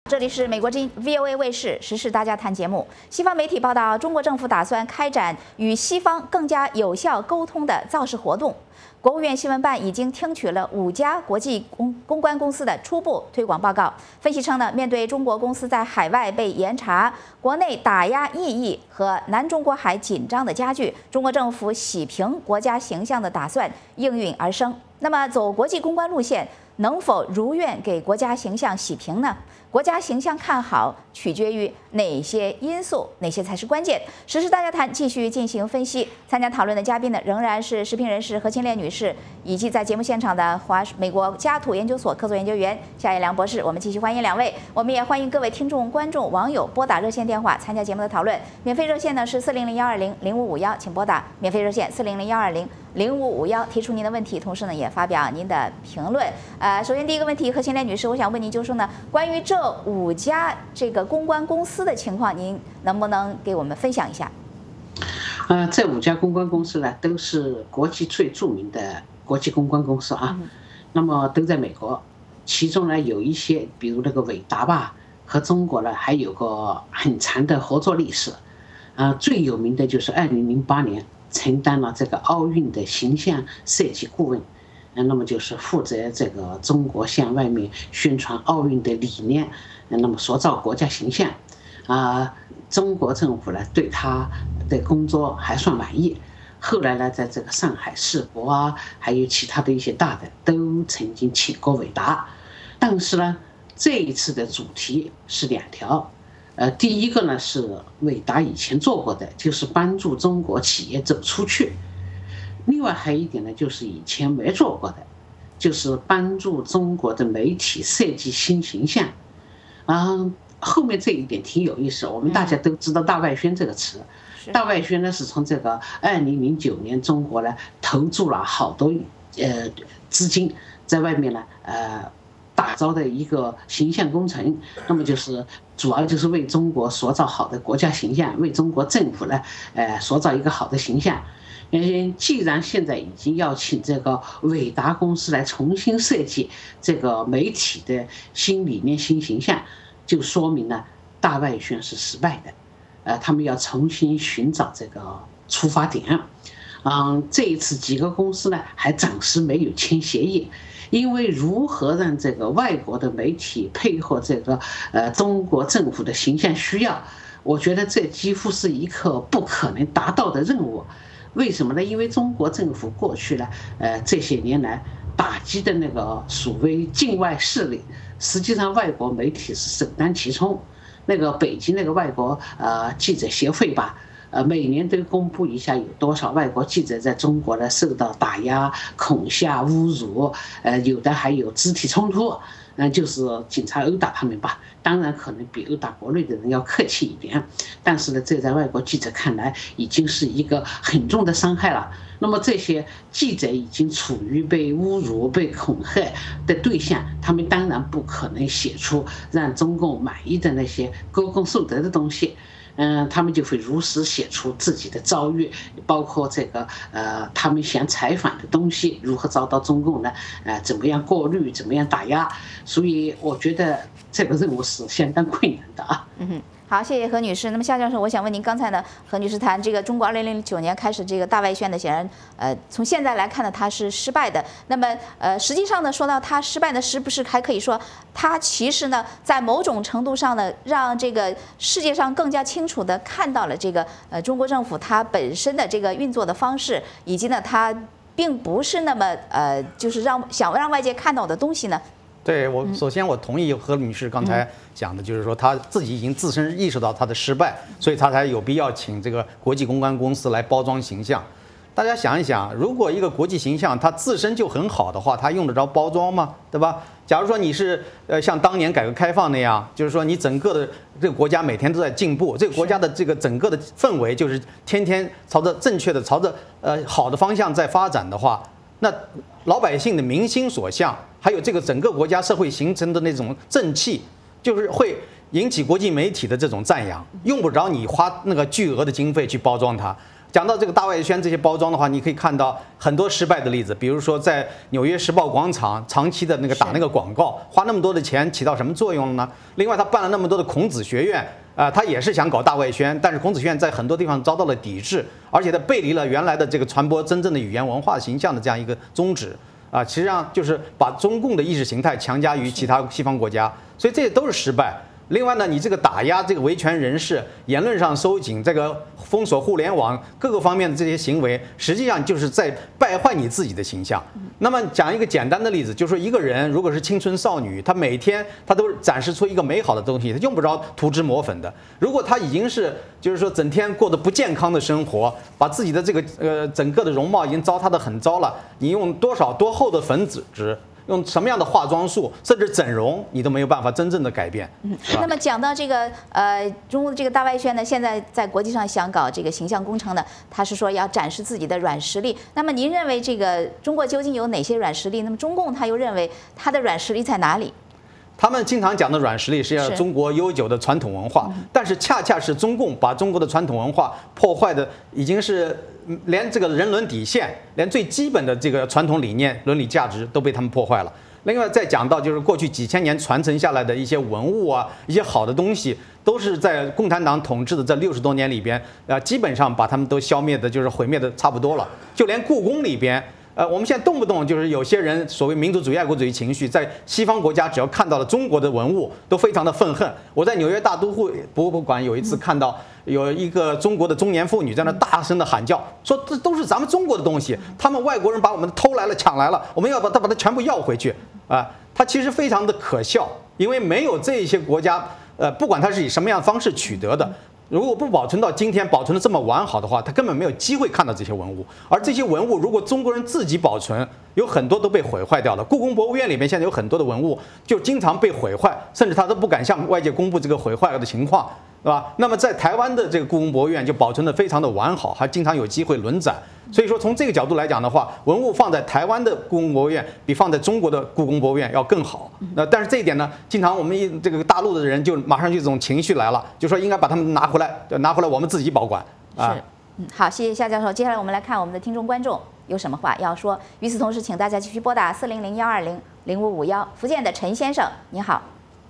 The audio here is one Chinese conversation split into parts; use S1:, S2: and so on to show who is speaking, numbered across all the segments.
S1: 这里是美国之音 VOA 卫视时事大家谈节目。西方媒体报道，中国政府打算开展与西方更加有效沟通的造势活动。国务院新闻办已经听取了5家国际公关公司的初步推广报告。分析称呢，面对中国公司在海外被严查、国内打压异议和南中国海紧张的加剧，中国政府洗平国家形象的打算应运而生。那么，走国际公关路线能否如愿给国家形象洗平呢？国家形象看好取决于哪些因素？哪些才是关键？时事大家谈继续进行分析。参加讨论的嘉宾呢，仍然是时评人士何清莲女士，以及在节目现场的美国加土研究所客座研究员夏叶良博士。我们继续欢迎2位。我们也欢迎各位听众、观众、网友拨打热线电话参加节目的讨论。免费热线呢是400-120-0551，请拨打免费热线400-120-0551，提出您的问题，同时呢也发表您的评论。首先第一个问题，何清莲女士，我想问您就是说呢，关于这5家这个公关公司的情况，您能不能给我们分享一下？
S2: 这5家公关公司呢，都是国际最著名的国际公关公司啊。那么都在美国，其中呢有一些，比如那个伟达吧，和中国呢还有个很长的合作历史。最有名的就是2008年承担了这个奥运的形象设计顾问。那么就是负责这个中国向外面宣传奥运的理念，那么塑造国家形象。中国政府呢对他的工作还算满意。后来呢，在这个上海世博啊，还有其他的一些大的都曾经请过伟达。但是呢，这一次的主题是2条。第一个呢是伟达以前做过的，就是帮助中国企业走出去。另外还有一点呢，就是以前没做过的，就是帮助中国的媒体设计新形象。后面这一点挺有意思，我们大家都知道大外宣这个词。大外宣呢是从这个2009年中国呢投注了好多资金在外面呢打造的一个形象工程。那么就是主要就是为中国塑造好的国家形象，为中国政府呢塑造一个好的形象。既然现在已经要请这个伟达公司来重新设计这个媒体的新理念、新形象，就说明呢大外宣是失败的。他们要重新寻找这个出发点。这一次几个公司呢还暂时没有签协议，因为如何让这个外国的媒体配合这个中国政府的形象需要，我觉得这几乎是一个不可能达到的任务。为什么呢？因为中国政府过去呢，这些年来打击的那个所谓境外势力，实际上外国媒体是首当其冲。那个北京那个外国记者协会吧，每年都公布一下有多少外国记者在中国呢受到打压、恐吓、侮辱，有的还有肢体冲突，就是警察殴打他们吧。当然可能比殴打国内的人要客气一点，但是呢，这在外国记者看来已经是一个很重的伤害了。那么这些记者已经处于被侮辱、被恐吓的对象，他们当然不可能写出让中共满意的那些歌功颂德的东西。他们就会如实写出自己的遭遇，包括这个他们想采访的东西如何遭到中共呢怎么样过滤，怎么样打压。所以我觉得这个任务是相当困难的啊。
S1: 好，谢谢何女士。那么夏教授，我想问您，刚才呢，何女士谈这个中国2009年开始这个大外宣的，显然从现在来看呢，它是失败的。那么实际上呢，说到它失败呢，是不是还可以说它其实呢，在某种程度上呢，让这个世界上更加清楚地看到了这个中国政府它本身的这个运作的方式，以及呢，它并不是那么就是想让外界看到的东西呢？
S3: 对，首先我同意何女士刚才讲的，就是说她自己已经自身意识到她的失败，所以她才有必要请这个国际公关公司来包装形象。大家想一想，如果一个国际形象它自身就很好的话，它用得着包装吗？对吧？假如说你是像当年改革开放那样，就是说你整个的这个国家每天都在进步，这个国家的这个整个的氛围就是天天朝着正确的、朝着好的方向在发展的话，那老百姓的民心所向，还有这个整个国家社会形成的那种正气，就是会引起国际媒体的这种赞扬，用不着你花那个巨额的经费去包装它。 讲到这个大外宣这些包装的话，你可以看到很多失败的例子，比如说在纽约时报广场长期的打那个广告，花那么多的钱起到什么作用呢？另外，他办了那么多的孔子学院，他也是想搞大外宣，但是孔子学院在很多地方遭到了抵制，而且他背离了原来的这个传播真正的语言文化形象的这样一个宗旨。实际上就是把中共的意识形态强加于其他西方国家，所以这些都是失败。另外呢，你这个打压这个维权人士，言论上收紧，这个封锁互联网各个方面的这些行为，实际上就是在败坏你自己的形象。那么讲一个简单的例子，就是说一个人如果是青春少女，她每天她都展示出一个美好的东西，她用不着涂脂抹粉的。如果她已经是就是说整天过得不健康的生活，把自己的这个整个的容貌已经糟蹋得很糟了，你用多厚的粉脂，用什么样的化妆术，甚至整容，你都没有办法真正的改变。
S1: 那么讲到这个中国的这个大外宣呢，现在在国际上想搞这个形象工程呢，他是说要展示自己的软实力。那么您认为这个中国究竟有哪些软实力？那么中共他又认为他的软实力在哪里？
S3: 他们经常讲的软实力是要中国悠久的传统文化，但是恰恰是中共把中国的传统文化破坏的已经是连这个人伦底线，连最基本的这个传统理念、伦理价值都被他们破坏了。另外再讲到就是过去几千年传承下来的一些文物啊，一些好的东西，都是在共产党统治的这60多年里边，基本上把他们都消灭的，就是毁灭的差不多了。就连故宫里边。我们现在动不动就是有些人所谓民族主义、爱国主义情绪，在西方国家只要看到了中国的文物，都非常的愤恨。我在纽约大都会博物馆有一次看到有一个中国的中年妇女在那大声的喊叫，说这都是咱们中国的东西，他们外国人把我们偷来了、抢来了，我们要把它全部要回去啊！它其实非常的可笑，因为没有这些国家，不管它是以什么样的方式取得的。如果不保存到今天，保存的这么完好的话，他根本没有机会看到这些文物。而这些文物，如果中国人自己保存，有很多都被毁坏掉了。故宫博物院里面现在有很多的文物，就经常被毁坏，甚至他都不敢向外界公布这个毁坏的情况，对吧？那么在台湾的这个故宫博物院就保存的非常的完好，还经常有机会轮展。所以说，从这个角度来讲的话，文物放在台湾的故宫博物院比放在中国的故宫博物院要更好。但是这一点呢，经常我们这个大陆的人就马上就这种情绪来了，就说应该把他们拿回来我们自己保管啊。
S1: 好，谢谢夏教授。接下来我们来看我们的听众观众有什么话要说。与此同时，请大家继续拨打400-120-0551。福建的陈先生，你好。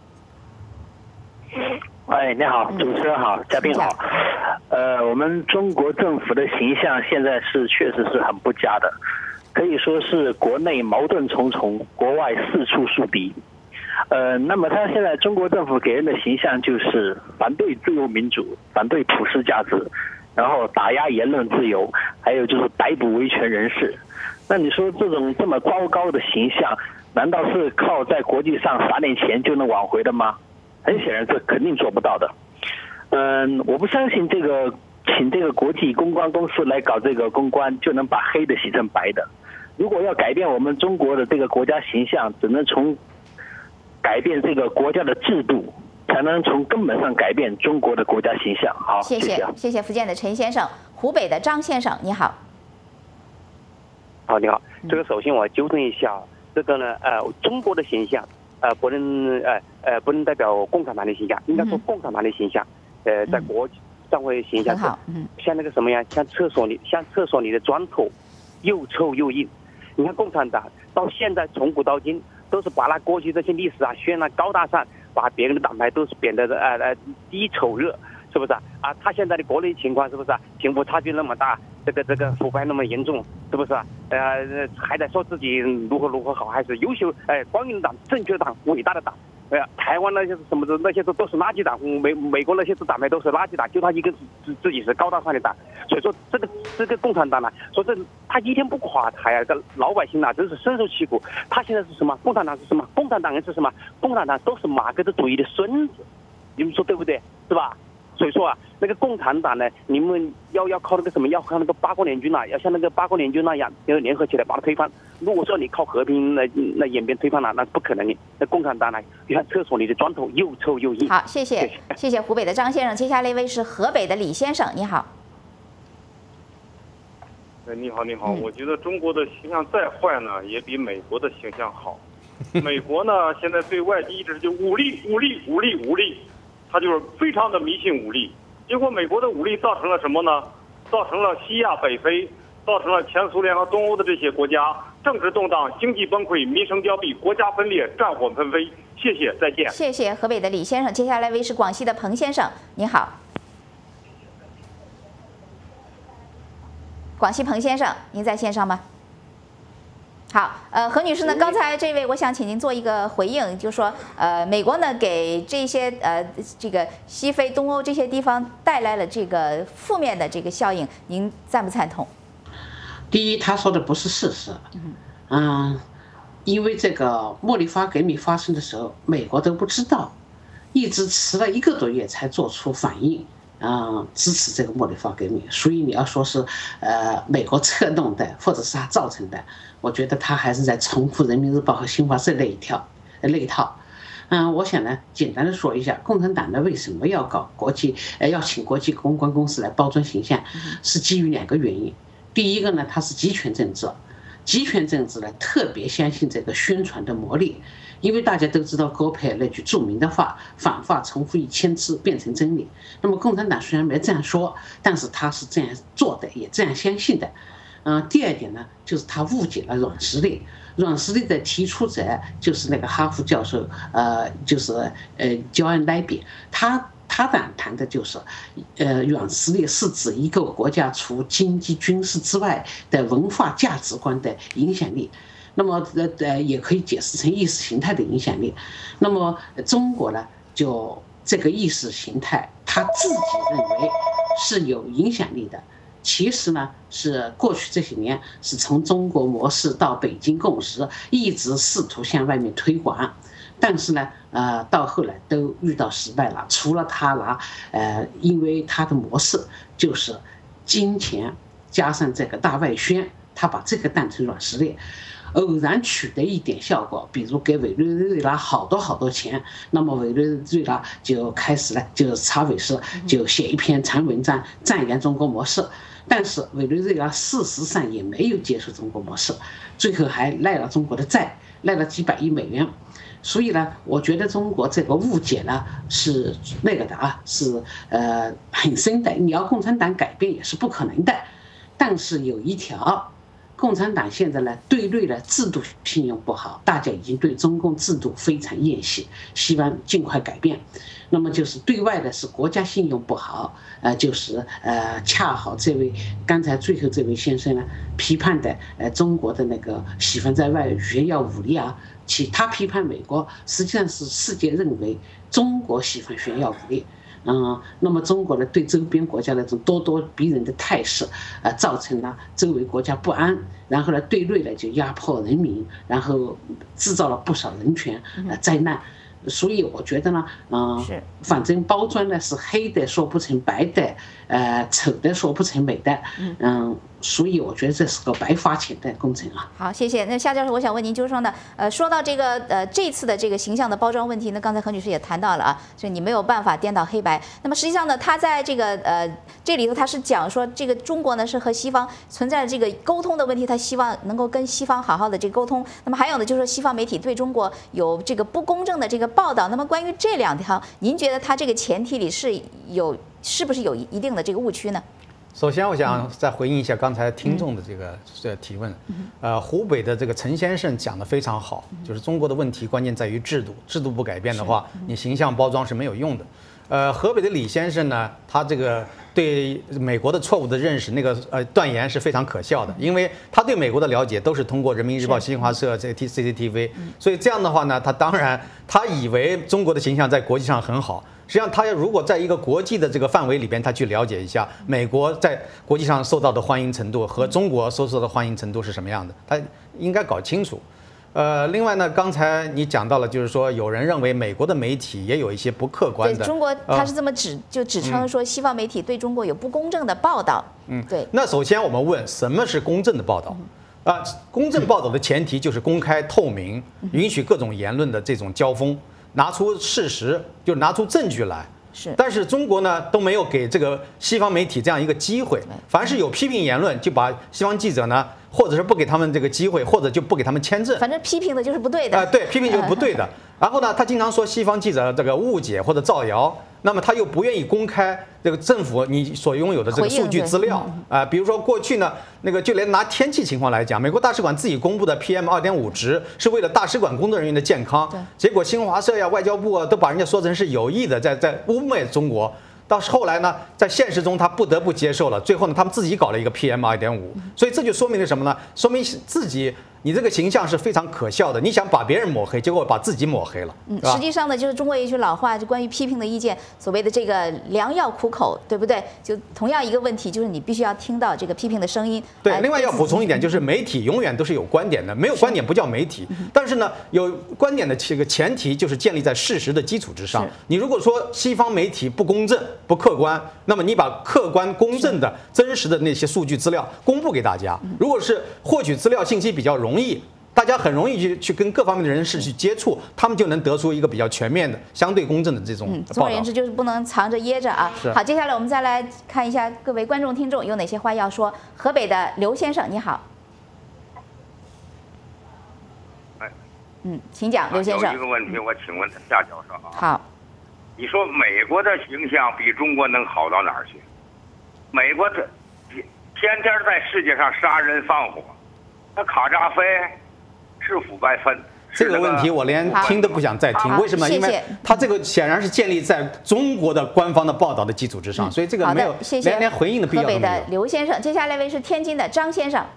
S4: 哎，你好，主持人好，嘉宾好。我们中国政府的形象现在确实是很不佳的，可以说是国内矛盾重重，国外四处树敌。那么他现在中国政府给人的形象就是反对自由民主，反对普世价值，然后打压言论自由，还有就是逮捕维权人士。那你说这么糟糕的形象，难道是靠在国际上撒点钱就能挽回的吗？很显然，这肯定做不到的。我不相信请这个国际公关公司来搞这个公关就能把黑的洗成白的。如果要改变我们中国的这个国家形象，只能从改变这个国家的制度，才能从根本上改变中国的国家形象。好，
S1: 谢谢福建的陈先生。湖北的张先生，你好。
S5: 好，你好。这个首先我纠正一下，这个呢，中国的形象，不能代表共产党的形象，应该说共产党的形象，在国际上会形象像那个什么呀，像厕所里的砖头，又臭又硬。你看共产党到现在从古到今都是把那过去这些历史啊渲染高大上，把别人的党派都是贬得低丑恶，是不是啊？他现在的国内情况是不是啊？贫富差距那么大，这个腐败那么严重，是不是啊？还在说自己如何好，还是优秀光荣的党、正确的党、伟大的党。台湾那些什么的那些都是垃圾党，美国那些党派都是垃圾党，就他一个自己是高大上的党。所以说这个共产党呢，说他一天不垮台啊，这老百姓啊真是深受其苦。他现在是什么？共产党是什么？共产党人是什么？共产党都是马克思主义的孙子，你们说对不对？是吧？所以说啊，那个共产党呢，你们要靠那个什么，要靠那个八国联军要像那个八国联军那样，要联合起来把它推翻。如果说你靠和平那演变推翻了，那不可能的。那共产党呢，就像厕所里的砖头，又臭又硬。
S1: 好，谢谢湖北的张先生。接下来一位是河北的李先生，你好。
S6: 你好，我觉得中国的形象再坏呢，也比美国的形象好。美国呢，现在对外一直就武力，他就是非常的迷信武力。结果美国的武力造成了什么呢？ 造成了西亚、北非，造成了前苏联和东欧的这些国家政治动荡、经济崩溃、民生凋敝、国家分裂、战火纷飞。谢谢，再见。
S1: 谢谢河北的李先生，接下来为是广西的彭先生，您好。广西彭先生，您在线上吗？好，何女士呢？刚才这位，我想请您做一个回应，就是说，美国呢给这些这个西非、东欧这些地方带来了这个负面的这个效应，您赞不赞同？
S2: 第一，他说的不是事实，因为这个茉莉花革命发生的时候，美国都不知道，一直迟了1个多月才做出反应。支持这个茉莉花革命，所以你要说是美国策动的，或者是他造成的，我觉得他还是在重复人民日报和新华社那一套。我想呢，简单的说一下，共产党呢为什么要搞要请国际公关公司来包装形象，是基于2个原因。第一个呢，它是集权政治，集权政治呢特别相信这个宣传的魔力。因为大家都知道戈培尔那句著名的话，反话重复1000次变成真理。那么共产党虽然没这样说，但是他是这样做的，也这样相信的。第二点呢，就是他误解了软实力。软实力的提出者就是那个哈佛教授，就是焦恩莱比，他谈的就是，软实力是指一个国家除经济、军事之外的文化价值观的影响力。那么也可以解释成意识形态的影响力。那么中国呢，就这个意识形态，他自己认为是有影响力的。其实呢，是过去这些年是从中国模式到北京共识，一直试图向外面推广。但是呢，到后来都遇到失败了。除了他因为他的模式就是金钱加上这个大外宣，他把这个当成软实力。偶然取得一点效果，比如给委内瑞拉好多钱，那么委内瑞拉就开始了，就查韦斯就写一篇长文章赞扬中国模式，但是委内瑞拉事实上也没有接受中国模式，最后还赖了中国的债，赖了几百亿美元。所以呢，我觉得中国这个误解呢是那个的是很深的。你要共产党改变也是不可能的，但是有一条。共产党现在呢，对内的制度信用不好，大家已经对中共制度非常厌弃，希望尽快改变。那么就是对外的是国家信用不好，就是恰好这位刚才最后这位先生呢批判的中国的那个喜欢在外炫耀武力他批判美国，实际上是世界认为中国喜欢炫耀武力。那么中国呢对周边国家的这种咄咄逼人的态势，造成了周围国家不安，然后呢对内呢就压迫人民，然后制造了不少人权灾难。所以我觉得呢，反正包装呢是黑的说不成白的，丑的说不成美的，所以我觉得这是个白花钱的工程啊。
S1: 好，谢谢。那夏教授，我想问您，就是说呢，说到这个这次的这个形象的包装问题呢，刚才何女士也谈到了所以你没有办法颠倒黑白。那么实际上呢，他在这个这里头他是讲说，这个中国呢是和西方存在这个沟通的问题，他希望能够跟西方好好的这个沟通。那么还有呢，就是说西方媒体对中国有这个不公正的这个报道。那么关于这2条，您觉得他这个前提里是不是有一定的这个误区呢？
S3: 首先，我想再回应一下刚才听众的这个提问。湖北的这个陈先生讲得非常好，就是中国的问题关键在于制度，制度不改变的话，你形象包装是没有用的。河北的李先生呢，他这个对美国的错误的认识，那个断言是非常可笑的，因为他对美国的了解都是通过人民日报、新华社、这 CCTV， 所以这样的话呢，他以为中国的形象在国际上很好。实际上，他如果在一个国际的这个范围里边，他去了解一下美国在国际上受到的欢迎程度和中国受到的欢迎程度是什么样的，他应该搞清楚。另外呢，刚才你讲到了，就是说有人认为美国的媒体也有一些不客观的。
S1: 对中国，他是这么指称说西方媒体对中国有不公正的报道。对。
S3: 那首先我们问，什么是公正的报道？公正报道的前提就是公开透明，允许各种言论的这种交锋。拿出事实，就拿出证据来。但是中国呢都没有给这个西方媒体这样一个机会，凡是有批评言论，就把西方记者呢或者是不给他们这个机会，或者就不给他们签证。
S1: 反正批评的就是不对的。
S3: 对，批评就是不对的。然后呢，他经常说西方记者这个误解或者造谣，那么他又不愿意公开这个政府你所拥有的这个数据资料比如说过去呢，那个就连拿天气情况来讲，美国大使馆自己公布的 PM2.5值是为了大使馆工作人员的健康，结果新华社呀、外交部啊都把人家说成是有意的，在污蔑中国。到后来呢，在现实中他不得不接受了，最后呢，他们自己搞了一个 PM2.5，所以这就说明了什么呢？说明自己你这个形象是非常可笑的，你想把别人抹黑，结果把自己抹黑了。
S1: 实际上呢，就是中国有一句老话，就关于批评的意见，所谓的这个良药苦口，对不对？就同样一个问题，就是你必须要听到这个批评的声音。
S3: 对，另外要补充一点，就是媒体永远都是有观点的，没有观点不叫媒体。但是呢，有观点的这个前提就是建立在事实的基础之上。你如果说西方媒体不公正、不客观，那么你把客观、公正的、真实的那些数据资料公布给大家。如果是获取资料信息比较容易，大家很容易去跟各方面的人士去接触，他们就能得出一个比较全面的、相对公正的这种报道。
S1: 总而言之，就是不能藏着掖着啊。好，接下来我们再来看一下各位观众听众有哪些话要说。河北的刘先生，你好。请讲，刘先生。
S7: 有一个问题，我请问夏教授啊。
S1: 好。
S7: 你说美国的形象比中国能好到哪儿去？美国的天天在世界上杀人放火，那卡扎菲是腐败分。
S3: 这个问题我连听都不想再听，为什么？因为他这个显然是建立在中国的官方的报道的基础之上，所以这个没有连回应的必要都没有。
S1: 河北的刘先生，接下来一位是天津的张先生。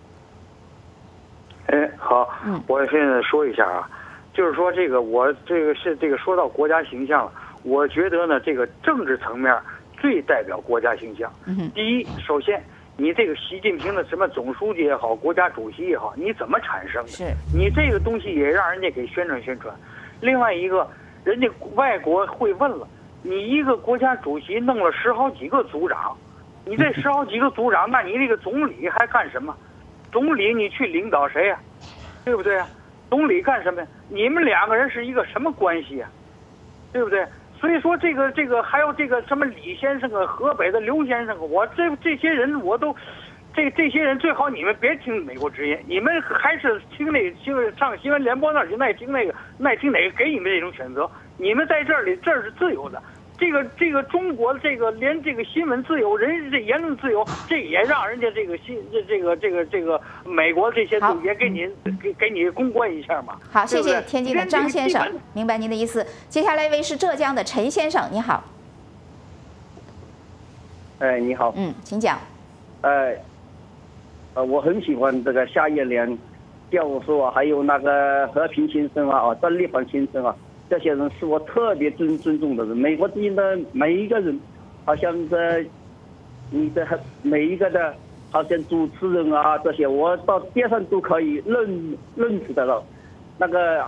S8: 好，我现在说一下啊，就是说这个我这个是这个说到国家形象了，我觉得呢，这个政治层面最代表国家形象。第一，首先你这个习近平的什么总书记也好，国家主席也好，你怎么产生的？
S1: 是
S8: 你这个东西也让人家给宣传宣传。另外一个，人家外国会问了，你一个国家主席弄了10好几个组长，你这10好几个组长，那你这个总理还干什么？总理你去领导谁呀？对不对啊？总理干什么呀？你们2个人是一个什么关系呀？对不对？所以说这个还有这个什么李先生啊，河北的刘先生啊，我这些人我都，这些人最好你们别听美国之音，你们还是听上新闻联播那儿去，爱听哪个给你们这种选择。你们在这儿是自由的。这个中国这个连这个新闻自由、这言论自由，这也让人家这个美国这些也给你公关一下嘛。
S1: 好，谢谢天津的张先生，明白您的意思。接下来一位是浙江的陈先生，你好。
S9: 你好。
S1: 请讲。
S9: 我很喜欢这个夏叶良教授啊，还有那个和平先生啊，张立凡先生啊。这些人是我特别尊重的人。美国之音的每一个人，好像你的每一个的，好像主持人啊这些，我到街上都可以认识得到。那个。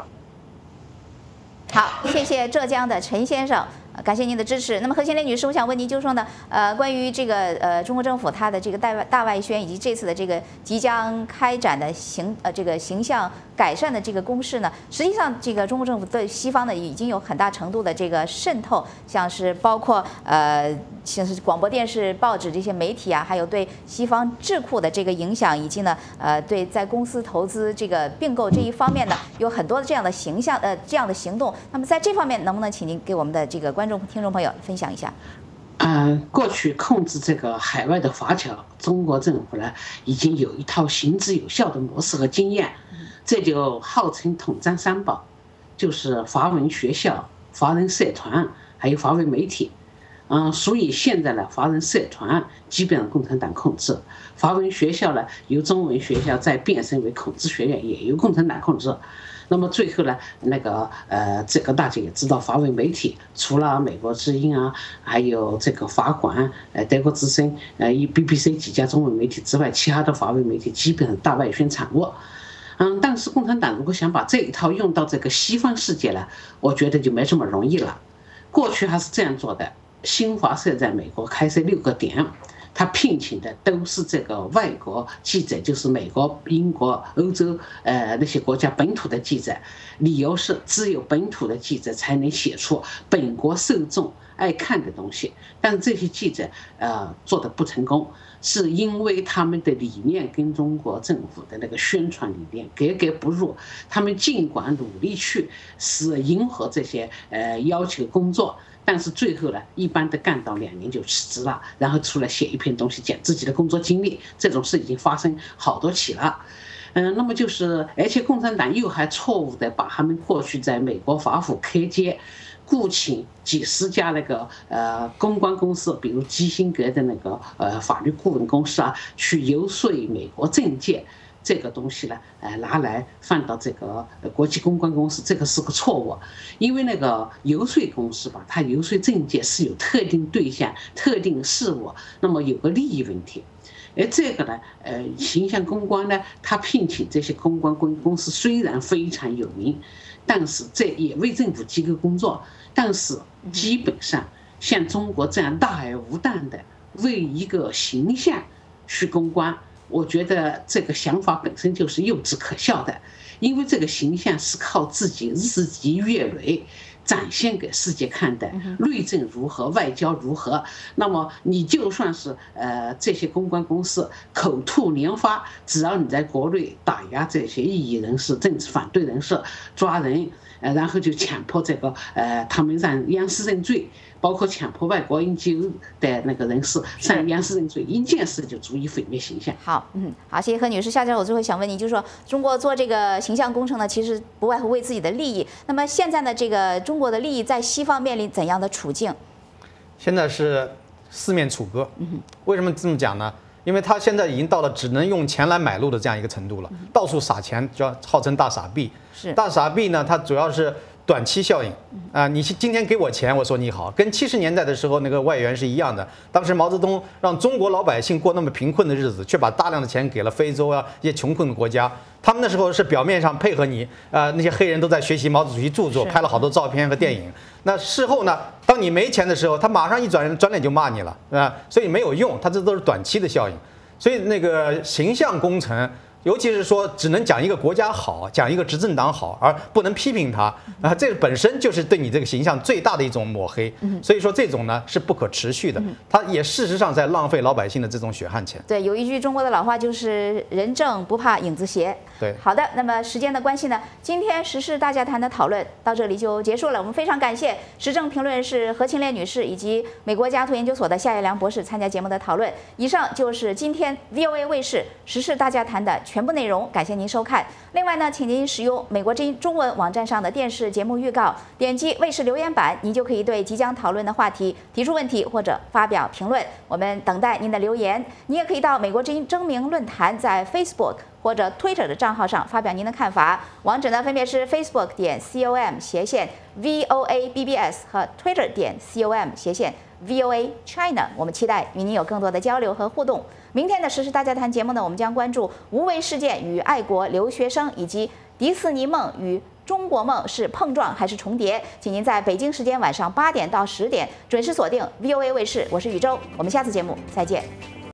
S1: 好，谢谢浙江的陈先生。感谢您的支持。那么何先莲女士，我想问您，就是说呢，关于这个中国政府它的这个大外宣以及这次的这个即将开展的形象改善的这个攻势呢，实际上这个中国政府对西方呢已经有很大程度的这个渗透，像是包括像是广播电视、报纸这些媒体啊，还有对西方智库的这个影响，以及呢对在公司投资这个并购这一方面呢，有很多的这样的这样的行动。那么在这方面，能不能请您给我们的这个听众朋友分享一下？
S2: 过去控制这个海外的华侨，中国政府呢已经有一套行之有效的模式和经验，这就号称统战三宝，就是华文学校、华人社团还有华为媒体。所以现在呢，华人社团基本上共产党控制，华文学校呢由中文学校再变身为孔子学院，也由共产党控制。那么最后呢，这个大家也知道，华为媒体除了美国之音啊，还有这个法广、德国之声、BBC 几家中文媒体之外，其他的华为媒体基本上大外宣产物。但是共产党如果想把这一套用到这个西方世界呢，我觉得就没这么容易了。过去还是这样做的，新华社在美国开设6个点， 他聘请的都是这个外国记者，就是美国、英国、欧洲那些国家本土的记者，理由是只有本土的记者才能写出本国受众爱看的东西，但是这些记者做得不成功，是因为他们的理念跟中国政府的那个宣传理念格格不入。他们尽管努力去迎合这些要求工作，但是最后呢，一般都干到2年就辞职了，然后出来写一篇东西讲自己的工作经历，这种事已经发生好多起了。那么就是，而且共产党又还错误的把他们过去在美国华府开街雇请几十家那个公关公司，比如基辛格的那个法律顾问公司啊，去游说美国政界，这个东西呢，拿来放到这个国际公关公司，这个是个错误。因为那个游说公司吧，它游说政界是有特定对象、特定事务，那么有个利益问题。而这个呢，形象公关呢，他聘请这些公关公司虽然非常有名，但是这也为政府机构工作，但是基本上像中国这样大而无当的为一个形象去公关，我觉得这个想法本身就是幼稚可笑的。因为这个形象是靠自己日积月累展现给世界看的，内政如何，外交如何，那么你就算是这些公关公司口吐莲花，只要你在国内打压这些异议人士、政治反对人士，抓人，然后就强迫这个他们让央视认罪，包括强迫外国 NGO 的那个人士上央视认罪，一件事就足以毁灭形象。
S1: 好，好，谢谢何女士。夏教授，我最后想问你，就是说中国做这个形象工程呢，其实不外乎为自己的利益。那么现在呢，这个中国的利益在西方面临怎样的处境？
S3: 现在是四面楚歌。为什么这么讲呢？因为他现在已经到了只能用钱来买路的这样一个程度了，到处撒钱，叫号称大傻逼。
S1: 是
S3: 大傻逼呢，它主要是短期效应啊，你今天给我钱，我说你好，跟70年代的时候那个外援是一样的。当时毛泽东让中国老百姓过那么贫困的日子，却把大量的钱给了非洲啊一些穷困的国家。他们那时候是表面上配合你，那些黑人都在学习毛主席著作，拍了好多照片和电影。那事后呢，当你没钱的时候，他马上一转脸就骂你了，所以没有用，他这都是短期的效应。所以那个形象工程，尤其是说只能讲一个国家好，讲一个执政党好，而不能批评他这个本身就是对你这个形象最大的一种抹黑。所以说这种呢是不可持续的，它也事实上在浪费老百姓的这种血汗钱。
S1: 对，有一句中国的老话就是“人正不怕影子斜”。
S3: 对，
S1: 好的，那么时间的关系呢，今天时事大家谈的讨论到这里就结束了。我们非常感谢时政评论人士何庆烈女士以及美国加图研究所的夏叶良博士参加节目的讨论。以上就是今天 VOA 卫视时事大家谈的全部内容，感谢您收看。另外呢，请您使用美国之音中文网站上的电视节目预告，点击卫视留言板，您就可以对即将讨论的话题提出问题或者发表评论。我们等待您的留言。您也可以到美国之音征名论坛在 Facebook 或者 Twitter 的账号上发表您的看法，网址呢分别是 facebook.com/VOA-BBS 和 Twitter.com/VOA China。我们期待与您有更多的交流和互动。明天的时事大家谈节目呢，我们将关注无为事件与爱国留学生，以及迪士尼梦与中国梦是碰撞还是重叠？请您在北京时间晚上8点到10点准时锁定 VOA 卫视，我是宇宙，我们下次节目再见。